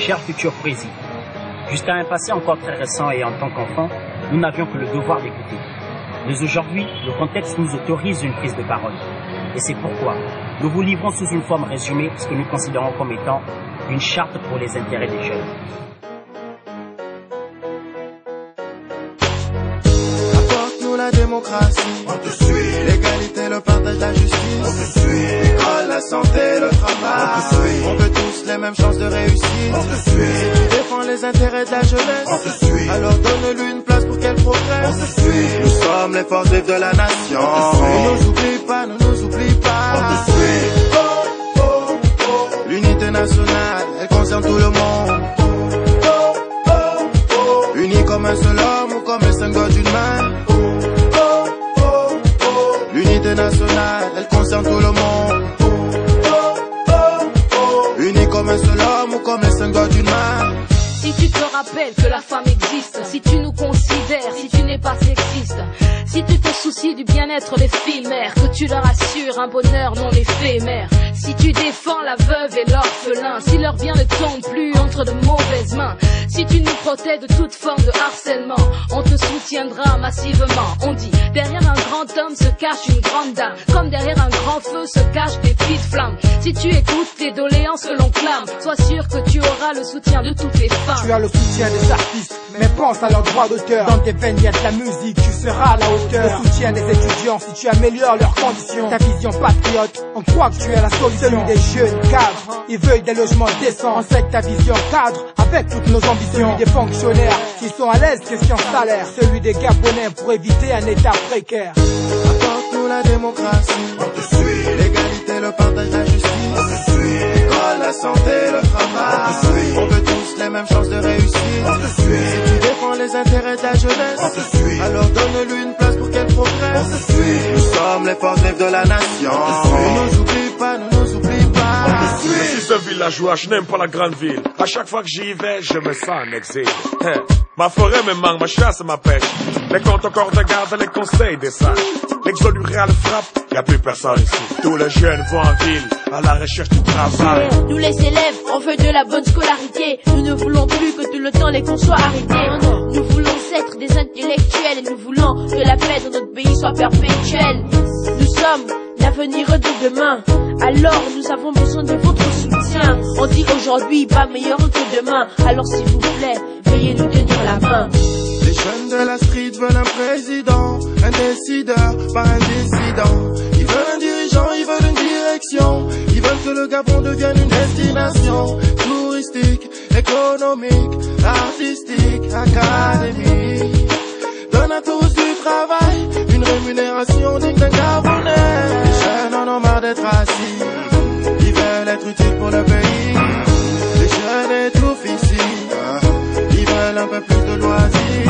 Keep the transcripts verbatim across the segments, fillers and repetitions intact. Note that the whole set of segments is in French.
chère future poésie. Jusqu'à un passé encore très récent et en tant qu'enfant, nous n'avions que le devoir d'écouter. Mais aujourd'hui, le contexte nous autorise une prise de parole. Et c'est pourquoi nous vous livrons sous une forme résumée ce que nous considérons comme étant une charte pour les intérêts des jeunes. Apporte-nous la démocratie, on te suit. L'égalité, le partage, la justice, on te suit. L'école, la santé, le travail, on te suit. On veut tous les mêmes chances de réussite, on te suit. Si tu défends les intérêts de la jeunesse, on te suit. Alors donne-lui une place pour qu'elle progresse, on te suit. Nous sommes les forces vives de la nation, on te suit. Ne nous oublie pas, ne nous oublie pas, on te suit. Oh, oh, oh. L'unité nationale, elle concerne tout le monde. Oh, oh, oh. Unis comme un seul homme ou comme les cinq doigts d'une main. L'unité nationale, elle concerne tout le monde. Oh, oh, oh. Unis comme un seul homme ou comme les cinq doigts d'une main. Si tu te rappelles que la femme existe, si tu nous considères, si tu n'es pas sexiste, si tu te soucies du bien-être des filles mères, que tu leur assures un bonheur non éphémère, si tu défends la veuve et l'orphelin, si leur bien ne tombe plus entre de mauvaises mains, si tu nous protèges de toute forme de harcèlement, on te soutiendra massivement. On dit, derrière un grand homme se cache une grande dame, comme derrière un grand feu se cachent des petites flammes. Si tu écoutes les doléances que l'on clame, sois sûr que tu auras le soutien de toutes les femmes. Tu as le soutien des artistes, mais pense à leur droit d'auteur. Dans tes veines, y a de la musique, tu seras à la hauteur. Le soutien des étudiants, si tu améliores leurs conditions. Ta vision patriote, on croit que tu es la solution. Celui des jeunes cadres, ils veulent des logements décents. On sait que ta vision cadre avec toutes nos ambitions. Celui des fonctionnaires, qui sont à l'aise, question salaire. Celui des Gabonais pour éviter un état précaire. Apporte-nous la démocratie, on te suit. L'égalité, le partage, la justice, on te suit. L'école, la santé, le travail, on te suit. On veut tous les mêmes chances de réussite, on te suit. Si tu défends les intérêts de la jeunesse, on te suit. Alors donne-lui une place pour qu'elle progresse, on te suit. Nous sommes les forces vives de la nation, on te suit. Ne nous oublie pas, ne nous oublie pas, on te suit. Je suis un villageois, je n'aime pas la grande ville. À chaque fois que j'y vais, je me sens en exil. Hein. Ma forêt me manque, ma chasse et ma pêche. Les comptes encore de garde, les conseils des sages. L'exode rural frappe, y a plus personne ici. Tous les jeunes vont en ville, à la recherche du travail. Nous les élèves, on veut de la bonne scolarité. Nous ne voulons plus que tout le temps les cours soient arrêtés. Nous voulons être des intellectuels et nous voulons que la paix dans notre pays soit perpétuelle. Nous sommes l'avenir de demain, alors nous avons besoin de votre soutien. On dit aujourd'hui pas meilleur que demain, alors s'il vous plaît, veuillez nous tenir la main. Les jeunes de la street veulent un président, un décideur, pas un dissident. Ils veulent un dirigeant, ils veulent une direction. Ils veulent que le Gabon devienne une destination touristique, économique, artistique, académique. Donne à tous du travail, une rémunération digne d'un Gabonais. Les jeunes en ont marre d'être assis, ils veulent être utiles pour le pays. Les jeunes étouffent ici, ils veulent un peu plus de loisirs.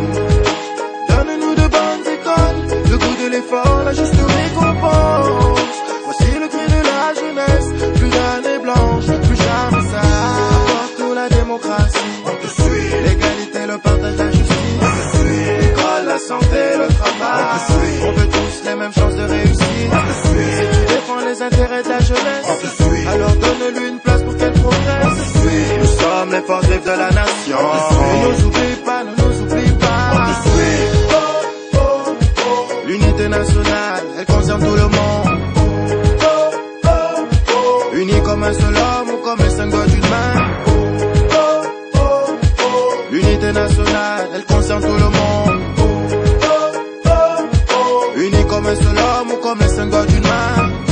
Donne-nous de bonnes écoles, le goût de l'effort, la juste récompense. Voici le cri de la jeunesse, plus d'années blanches, plus jamais ça. Apporte-nous la démocratie, on te suit. L'égalité, le partage, la justice, on te suit. L'école, la santé, le travail, on te suit. On veut tous les mêmes chances de réussite, on te suit. Si tu défends les intérêts de la jeunesse, on te suit. Alors donne-lui une place pour qu'elle progresse, on te suit. Nous sommes les forces vives de la nation, on te suit. Ne nous oublie pas, ne nous oublie pas, on te suit. Oh, oh, oh. L'unité nationale, elle concerne tout le monde. Oh, oh, oh. Unis comme un seul homme ou comme les cinq doigts d'une main. Oh, oh, oh. L'unité nationale, elle concerne tout le monde. Oh, oh, oh. Unis comme un seul homme ou comme les cinq doigts d'une main.